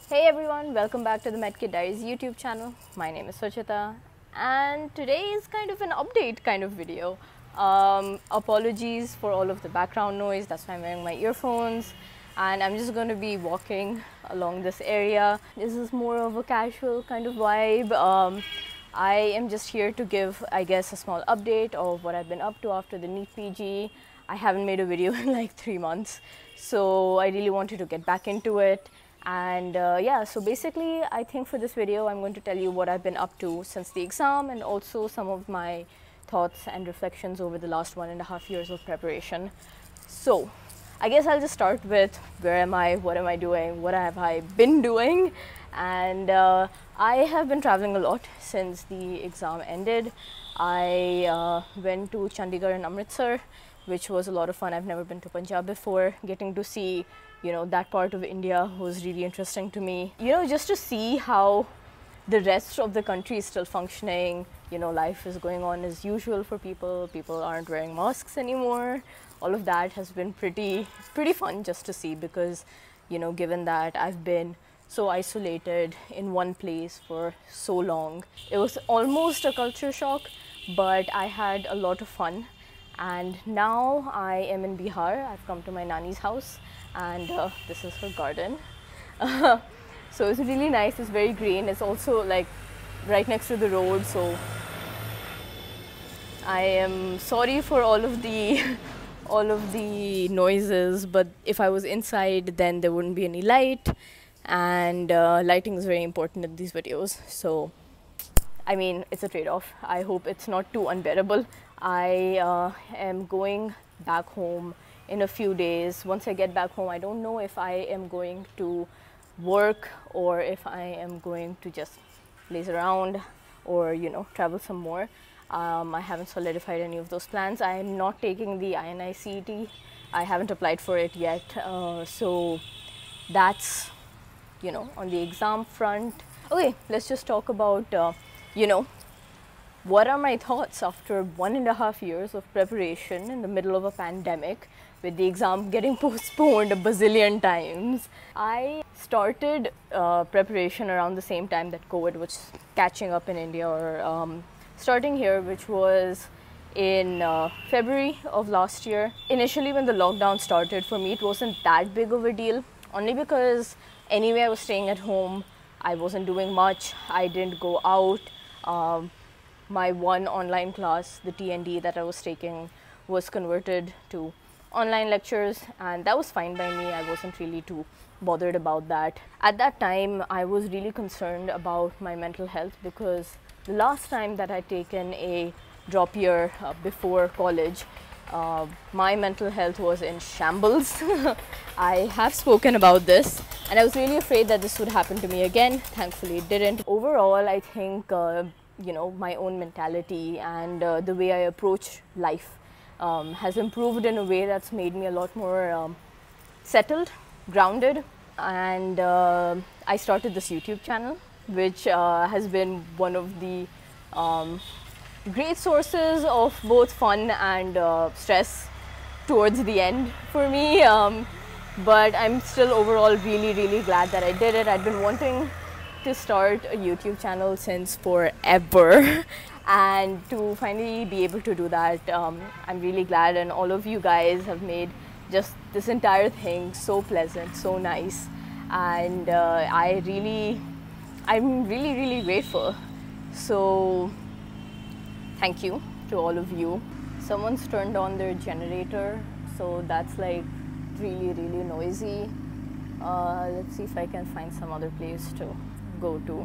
Hey everyone, welcome back to the Medkit Diaries YouTube channel. My name is Suchita and today is kind of an update kind of video. Apologies for all of the background noise, that's why I'm wearing my earphones and I'm just going to be walking along this area. This is more of a casual kind of vibe. I am just here to give, I guess, a small update of what I've been up to after the NEET PG. I haven't made a video in like 3 months, so I really wanted to get back into it. And yeah, so basically I think for this video I'm going to tell you what I've been up to since the exam and also some of my thoughts and reflections over the last 1.5 years of preparation. So I guess I'll just start with where am I, what am I doing, what have I been doing. And I have been traveling a lot since the exam ended. I went to Chandigarh and Amritsar, which was a lot of fun. I've never been to Punjab before. Getting to see, you know, that part of India was really interesting to me. You know, just to see how the rest of the country is still functioning. You know, life is going on as usual for people. People aren't wearing masks anymore. All of that has been pretty fun just to see because, you know, given that I've been so isolated in one place for so long, it was almost a culture shock, but I had a lot of fun. And now I am in Bihar. I've come to my Nani's house and this is her garden. So it's really nice, it's very green. It's also like right next to the road, so I am sorry for all of the noises, but if I was inside then there wouldn't be any light, and lighting is very important in these videos. So I mean, it's a trade-off. I hope it's not too unbearable. I am going back home in a few days. Once I get back home, I don't know if I am going to work or if I am going to just laze around or, you know, travel some more. I haven't solidified any of those plans. I am not taking the INI CET. I haven't applied for it yet. So that's, you know, on the exam front. Okay, let's just talk about, you know, what are my thoughts after 1.5 years of preparation in the middle of a pandemic with the exam getting postponed a bazillion times. I started preparation around the same time that COVID was catching up in India, or starting here, which was in February of last year. Initially when the lockdown started, for me it wasn't that big of a deal, only because anyway I was staying at home. I wasn't doing much. I didn't go out. My one online class, the TND that I was taking, was converted to online lectures, and that was fine by me. I wasn't really too bothered about that. At that time, I was really concerned about my mental health because the last time that I'd taken a drop year before college, my mental health was in shambles. I have spoken about this and I was really afraid that this would happen to me again. Thankfully it didn't. Overall, I think you know, my own mentality and the way I approach life has improved in a way that's made me a lot more settled, grounded. And I started this YouTube channel, which has been one of the great sources of both fun and stress towards the end for me. But I'm still overall really glad that I did it. I'd been wanting to start a YouTube channel since forever and to finally be able to do that, I'm really glad, and all of you guys have made just this entire thing so pleasant, so nice, and I'm really grateful. So thank you to all of you. Someone's turned on their generator, so that's like really noisy. Let's see if I can find some other place to go to.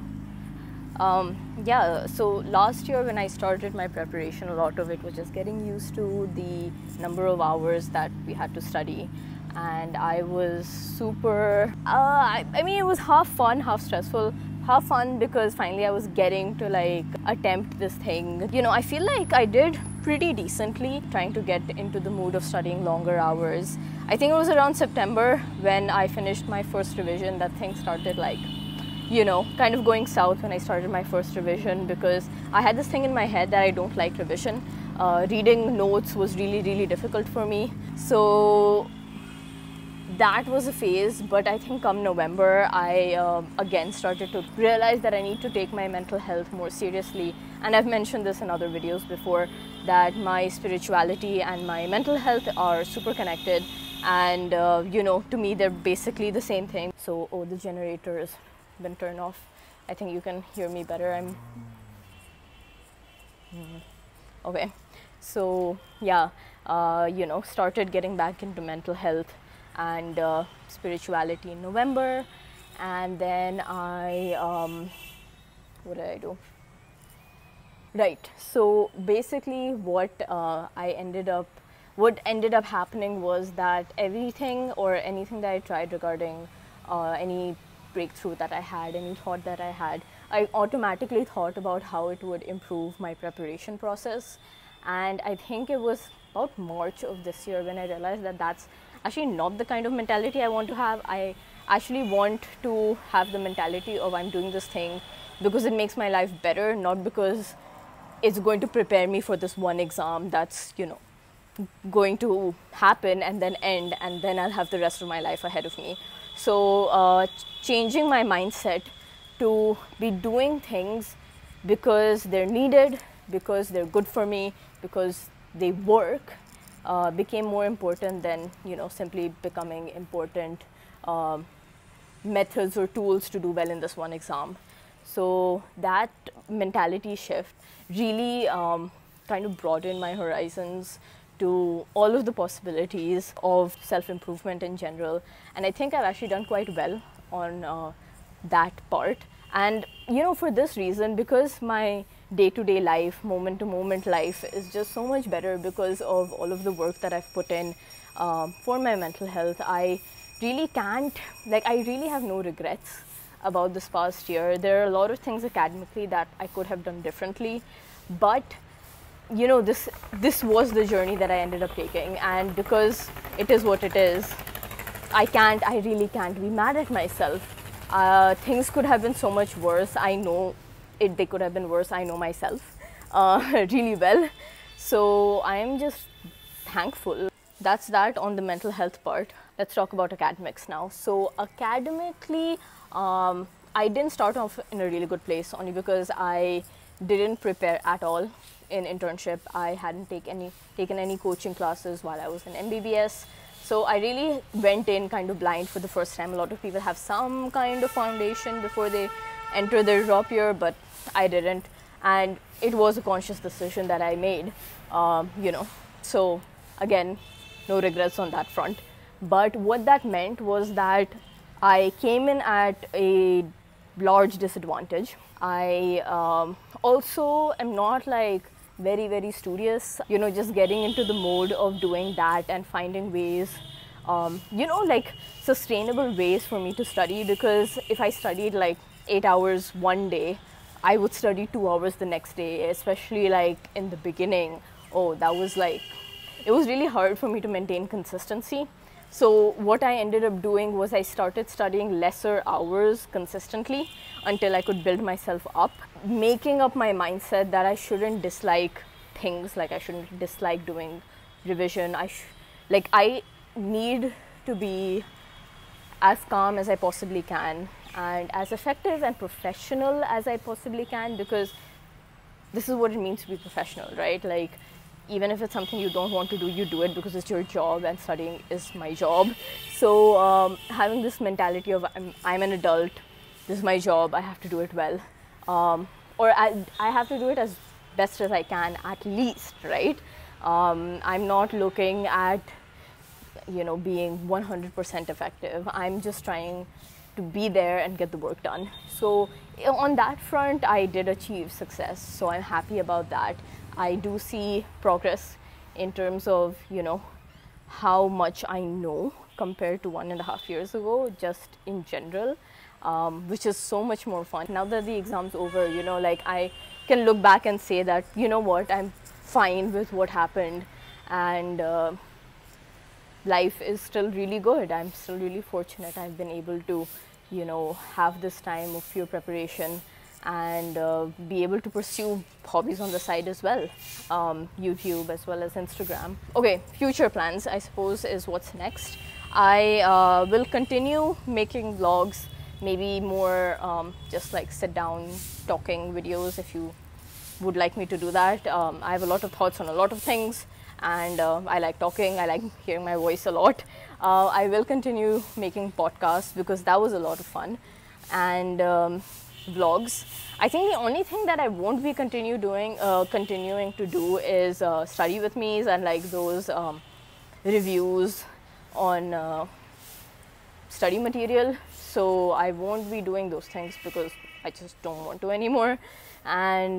Yeah, so last year when I started my preparation, a lot of it was just getting used to the number of hours that we had to study, and I was super I mean, it was half fun, half stressful. Half fun because finally I was getting to like attempt this thing. You know, I feel like I did pretty decently trying to get into the mood of studying longer hours. I think it was around September when I finished my first revision that things started like, you know, kind of going south when I started my first revision, because I had this thing in my head that I don't like revision. Reading notes was really difficult for me. So that was a phase, but I think come November, I again started to realize that I need to take my mental health more seriously. And I've mentioned this in other videos before, that my spirituality and my mental health are super connected. And you know, to me, they're basically the same thing. So, oh, the generator has been turned off. I think you can hear me better. Okay. So, yeah, you know, started getting back into mental health and spirituality in November. And then what did I do? Right. So basically, what ended up happening was that everything or anything that I tried regarding any breakthrough that I had, any thought that I had, I automatically thought about how it would improve my preparation process. And I think it was about March of this year when I realized that that's actually not the kind of mentality I want to have. I actually want to have the mentality of I'm doing this thing because it makes my life better, not because it's going to prepare me for this one exam that's, you know, going to happen and then end, and then I'll have the rest of my life ahead of me. So changing my mindset to be doing things because they're needed, because they're good for me, because they work, became more important than, you know, simply becoming important methods or tools to do well in this one exam. So that mentality shift really kind of broadened my horizons to all of the possibilities of self-improvement in general. And I think I've actually done quite well on that part. And, you know, for this reason, because my day-to-day life, moment-to-moment life is just so much better because of all of the work that I've put in for my mental health, I really I really have no regrets about this past year. There are a lot of things academically that I could have done differently, but you know, this was the journey that I ended up taking, and because it is what it is, I really can't be mad at myself. Things could have been so much worse. I know they could have been worse. I know myself really well. So I am just thankful. That's that on the mental health part. Let's talk about academics now. So academically, I didn't start off in a really good place, only because I didn't prepare at all in internship. I hadn't taken any coaching classes while I was in MBBS. So I really went in kind of blind for the first time. A lot of people have some kind of foundation before they enter their drop year, but I didn't. And it was a conscious decision that I made, you know. So again, no regrets on that front. But what that meant was that I came in at a large disadvantage. I also am not like very, very studious, you know, just getting into the mode of doing that and finding ways, you know, like sustainable ways for me to study. Because if I studied like 8 hours one day, I would study 2 hours the next day, especially like in the beginning. Oh, that was like, it was really hard for me to maintain consistency. So what I ended up doing was I started studying lesser hours consistently until I could build myself up, making up my mindset that I shouldn't dislike things, like I shouldn't dislike doing revision. I need to be as calm as I possibly can and as effective and professional as I possibly can, because this is what it means to be professional, right? Like, even if it's something you don't want to do, you do it because it's your job, and studying is my job. So having this mentality of I'm an adult, this is my job, I have to do it well, or I have to do it as best as I can, at least, right? I'm not looking at, you know, being 100% effective. I'm just trying to be there and get the work done. So on that front, I did achieve success. So I'm happy about that. I do see progress in terms of, you know, how much I know compared to 1.5 years ago, just in general, which is so much more fun. Now that the exam's over, you know, like I can look back and say that, you know what, I'm fine with what happened, and life is still really good. I'm still really fortunate. I've been able to, you know, have this time of pure preparation and be able to pursue hobbies on the side as well, YouTube as well as Instagram. Okay, future plans, I suppose, is what's next. I will continue making vlogs, maybe more just like sit down talking videos if you would like me to do that. I have a lot of thoughts on a lot of things, and I like talking, I like hearing my voice a lot. I will continue making podcasts because that was a lot of fun, and vlogs. I think the only thing that I won't be continuing to do is study with me's and like those reviews on study material. So I won't be doing those things because I just don't want to anymore. And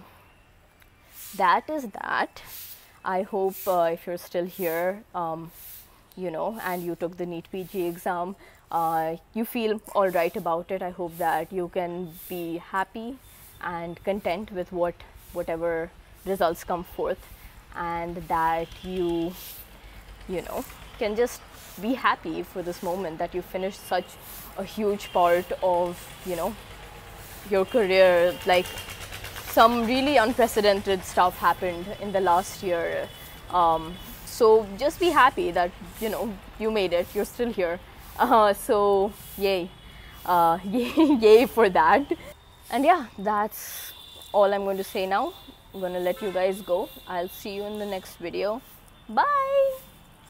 that is that. I hope if you're still here, you know, and you took the NEET PG exam, you feel all right about it. I hope that you can be happy and content with whatever results come forth, and that you know, can just be happy for this moment that you finished such a huge part of, you know, your career. Like, some really unprecedented stuff happened in the last year. So just be happy that, you know, you made it, you're still here. So yay, yay for that. And yeah, that's all I'm going to say now. I'm going to let you guys go. I'll see you in the next video. Bye.